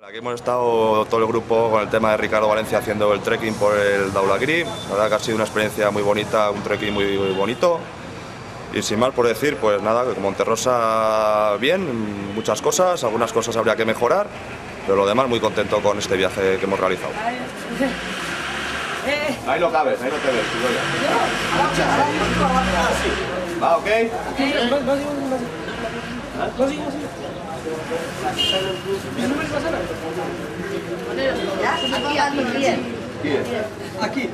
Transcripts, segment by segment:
Aquí hemos estado todo el grupo con el tema de Ricardo Valencia haciendo el trekking por el Dhaulagiri. La verdad que ha sido una experiencia muy bonita, un trekking muy bonito. Y sin más por decir, pues nada, que Monterrosa bien, muchas cosas, algunas cosas habría que mejorar, pero lo demás muy contento con este viaje que hemos realizado. Ahí no cabes, ahí no te ves, ¿va ok? Aquí.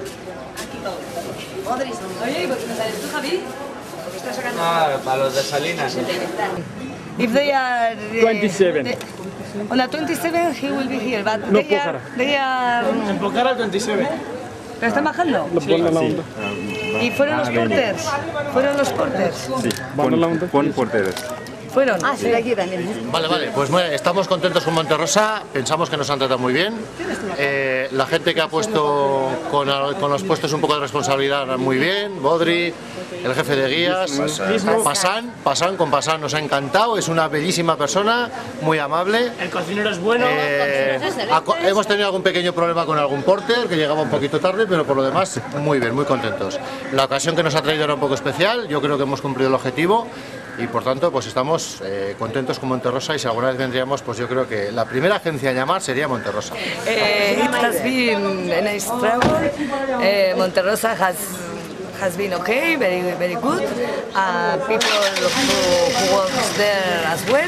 Oye, ¿tú, Javi? Para los de Salinas. If they are 27. On the 27 he will be here, but No, they are En Pokhara 27. ¿pero están bajando? ¿Y fueron los porters? ¿Fueron los porters? Sí, pon porteros. ¿Fueron? Ah, sí, aquí también. Vale, pues estamos contentos con Monterrosa, pensamos que nos han tratado muy bien. La gente que ha puesto con los puestos un poco de responsabilidad muy bien, Bodri, el jefe de guías, Pasan nos ha encantado, es una bellísima persona, muy amable. El cocinero es bueno. Hemos tenido algún pequeño problema con algún porter que llegaba un poquito tarde, pero por lo demás muy bien, muy contentos. La ocasión que nos ha traído era un poco especial, yo creo que hemos cumplido el objetivo. Y por tanto, pues estamos contentos con Monterrosa y si alguna vez vendríamos, pues yo creo que la primera agencia a llamar sería Monterrosa. It has been a nice travel. Monterrosa has been okay, very good. People who works there as well.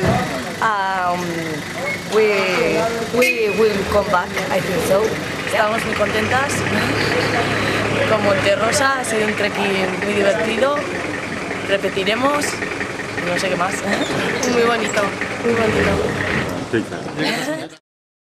We will come back, I think so. Estamos muy contentas con Monterrosa, ha sido un trekking muy divertido, repetiremos, no sé qué más. Muy bonito, muy bonito.